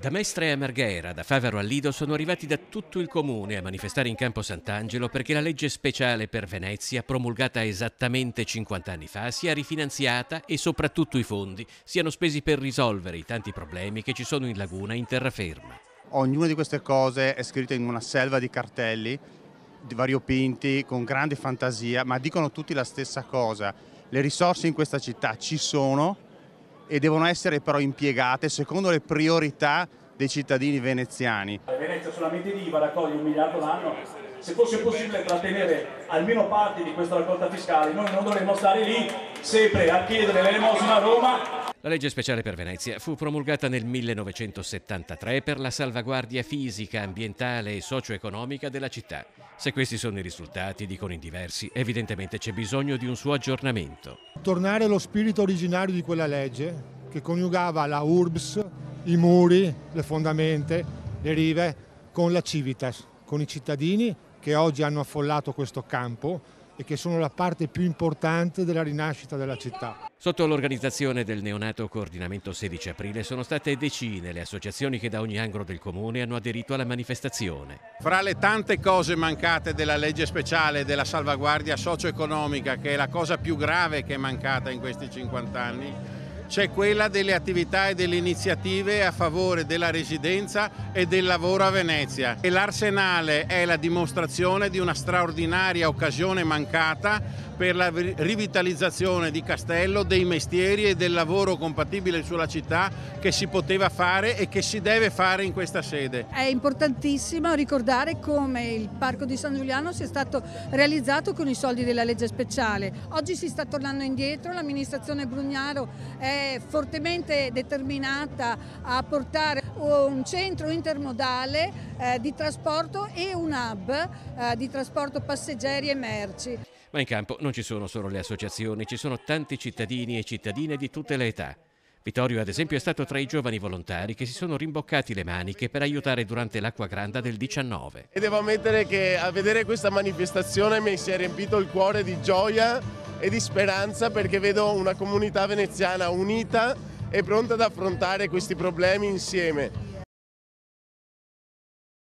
Da Mestre a Marghera, da Favaro a Lido sono arrivati da tutto il comune a manifestare in Campo Sant'Angelo perché la legge speciale per Venezia, promulgata esattamente 50 anni fa, sia rifinanziata e soprattutto i fondi siano spesi per risolvere i tanti problemi che ci sono in laguna in terraferma. Ognuna di queste cose è scritta in una selva di cartelli variopinti, con grande fantasia, ma dicono tutti la stessa cosa. Le risorse in questa città ci sono e devono essere però impiegate secondo le priorità dei cittadini veneziani. Venezia solamente di IVA raccoglie 1 miliardo l'anno. Se fosse possibile trattenere almeno parte di questa raccolta fiscale, noi non dovremmo stare lì sempre a chiedere l'elemosina a Roma. La legge speciale per Venezia fu promulgata nel 1973 per la salvaguardia fisica, ambientale e socio-economica della città. Se questi sono i risultati, dicono in diversi, evidentemente c'è bisogno di un suo aggiornamento. Tornare allo spirito originario di quella legge che coniugava la urbs, i muri, le fondamenta, le rive con la civitas, con i cittadini che oggi hanno affollato questo campo e che sono la parte più importante della rinascita della città. Sotto l'organizzazione del neonato Coordinamento 16 Aprile sono state decine le associazioni che da ogni angolo del comune hanno aderito alla manifestazione. Fra le tante cose mancate della legge speciale della salvaguardia socio-economica, che è la cosa più grave che è mancata in questi 50 anni, c'è quella delle attività e delle iniziative a favore della residenza e del lavoro a Venezia. E l'Arsenale è la dimostrazione di una straordinaria occasione mancata per la rivitalizzazione di Castello, dei mestieri e del lavoro compatibile sulla città che si poteva fare e che si deve fare in questa sede. È importantissimo ricordare come il Parco di San Giuliano sia stato realizzato con i soldi della legge speciale. Oggi si sta tornando indietro, l'amministrazione Brugnaro è fortemente determinata a portare un centro intermodale di trasporto e un hub di trasporto passeggeri e merci. Ma in campo non ci sono solo le associazioni, ci sono tanti cittadini e cittadine di tutte le età. Vittorio, ad esempio, è stato tra i giovani volontari che si sono rimboccati le maniche per aiutare durante l'Acqua Granda del 19. E devo ammettere che a vedere questa manifestazione mi si è riempito il cuore di gioia e di speranza, perché vedo una comunità veneziana unita e pronta ad affrontare questi problemi insieme.